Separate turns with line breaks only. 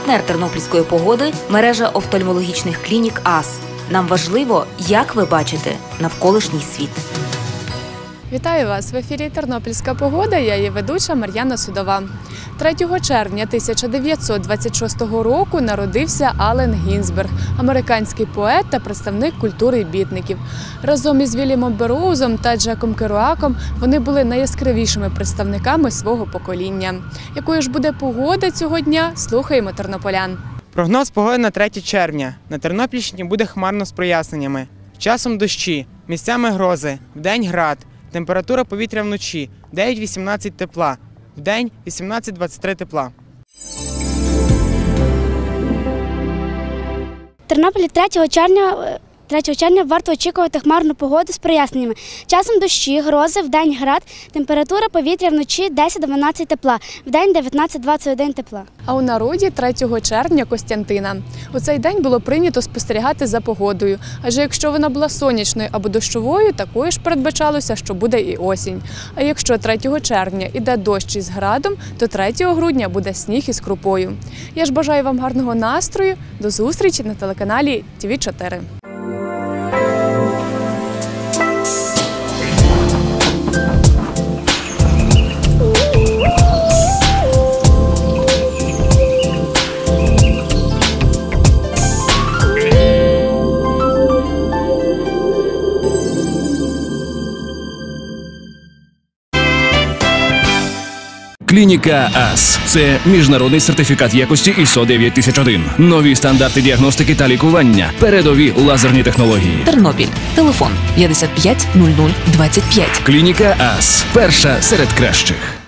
Партнер тернопільської погоди – мережа офтальмологічних клінік АС. Нам важливо, як ви бачите навколишній світ.
Вітаю вас! В ефірі «Тернопільська погода», я її ведуча Мар'яна Судова. 3 червня 1926 року народився Аллен Гінзберг, американський поет та представник культури бітників. Разом із Вільямом Берроузом та Джеком Керуаком вони були найяскравішими представниками свого покоління. Якою ж буде погода цього дня, слухаємо тернополян.
Прогноз погоди на 3 червня. На Тернопільщині буде хмарно з проясненнями. Часом дощі, місцями грози, вдень град. Температура повітря вночі – 9-18 тепла, вдень – 18-23 тепла.
В Тернополі 3 червня варто очікувати хмарну погоду з проясненнями. Часом дощі, грози, вдень град, температура повітря вночі 10-12 тепла, вдень 19-21 тепла.
А у народі 3 червня Костянтина. У цей день було прийнято спостерігати за погодою, адже якщо вона була сонячною або дощовою, такою ж передбачалося, що буде і осінь. А якщо 3 червня іде дощ із градом, то 3 грудня буде сніг із крупою. Я ж бажаю вам гарного настрою, до зустрічі на телеканалі ТВ4.
Клініка АС – це міжнародний сертифікат якості ISO 9001. Нові стандарти діагностики та лікування. Передові лазерні технології.
Тернопіль. Телефон 55 00 25.
Клініка АС – перша серед кращих.